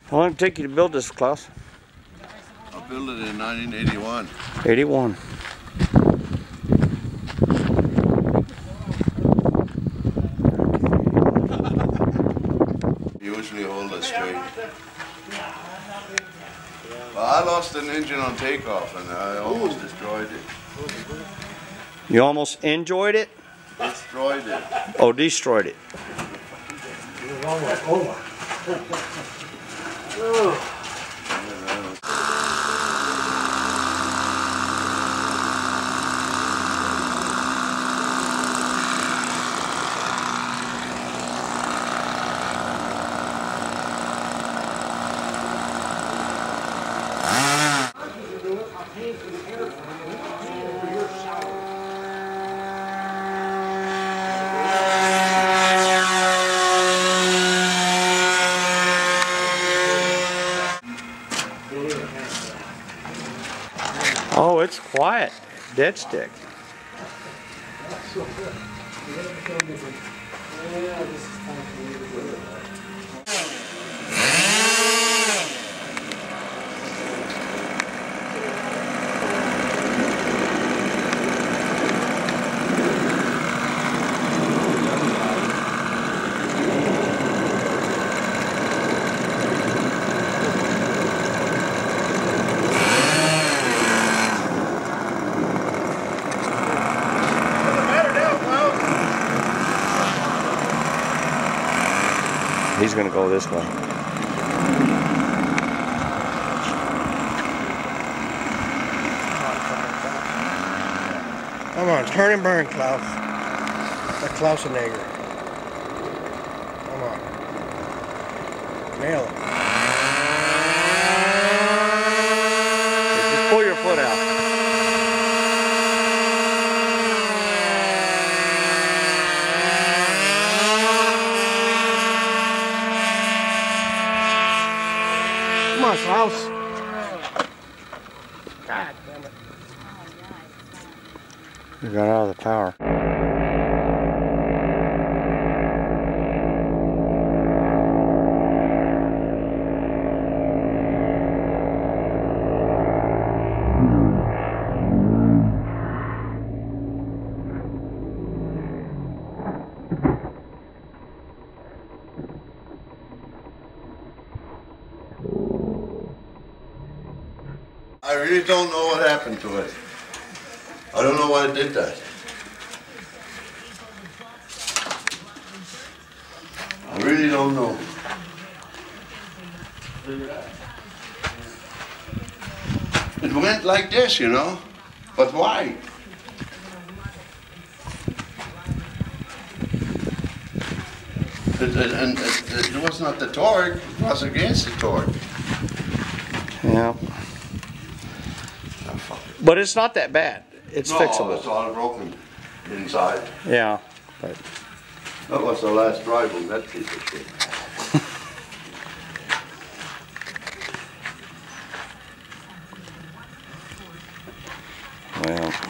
How long did it take you to build this, Klaus? I built it in 1981. 81. Usually hold it straight. Well, I lost an engine on takeoff and I almost destroyed it. You almost enjoyed it? Destroyed it. Oh, destroyed it. It was almost over. Oh. Oh, it's quiet. Dead stick. He's gonna go this way. Come on, turn and burn, Klaus. The Klausenager. Come on. Nail it. Just pull your foot out. Come on, Klaus. God damn it. You got out of the power. I really don't know what happened to it. I don't know why it did that. I really don't know. It went like this, you know, but why? It was not the torque, it was against the torque. Yeah. But it's not that bad. It's fixable. No, it's all broken inside. Yeah. But That was the last drive on that piece of shit. well.